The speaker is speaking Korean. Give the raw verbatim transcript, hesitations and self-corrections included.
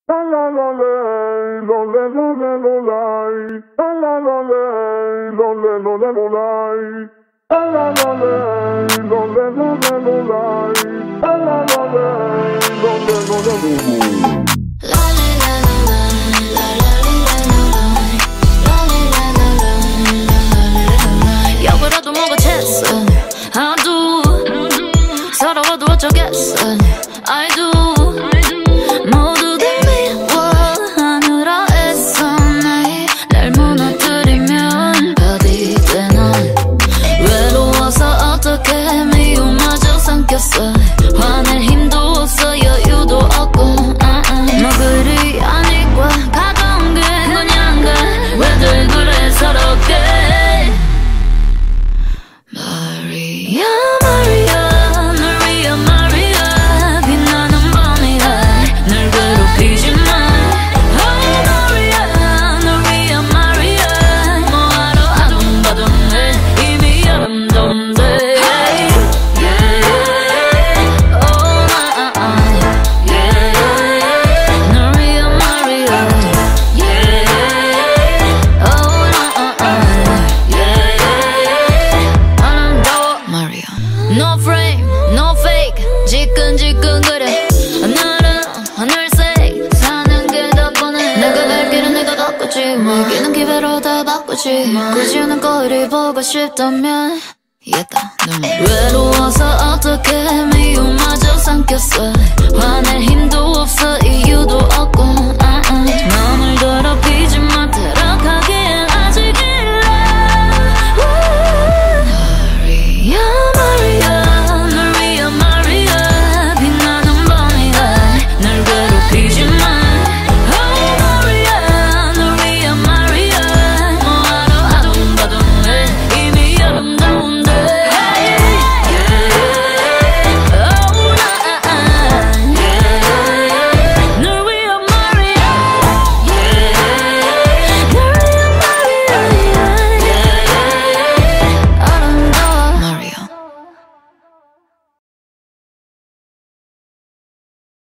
역으로도 뭐가 챘어 I do 서러워도 어쩌겠어 I do 모두들 미워하느라 애써 날 무너뜨리면 어디 되나 외로워서 어떻게 미움마저 삼켰어 화낼 힘도 없어 여유도 없고 uh -uh. 뭐 그리 아니까 가까운 게 그냥가 왜들 그래 서럽게 Maria Maria Maria Maria 빛나는 밤이야 널 괴롭히지 마 Oh Maria Maria Maria 뭐하러 아둥바둥해 이미 여름동데 Hey Yeah Oh nah Yeah Maria Maria Yeah Oh nah Yeah Maria No frame, no fake 지끈지끈 그래 하늘은 하늘색 사는 게 더 뻔해 내가 갈 길은 내가 닦았지 먹이는 기회로 다 바꾸지 굳이 오는 거리 보고 싶다면 이겼다 외로워서 어떻게 미움마저 삼켰어 화낼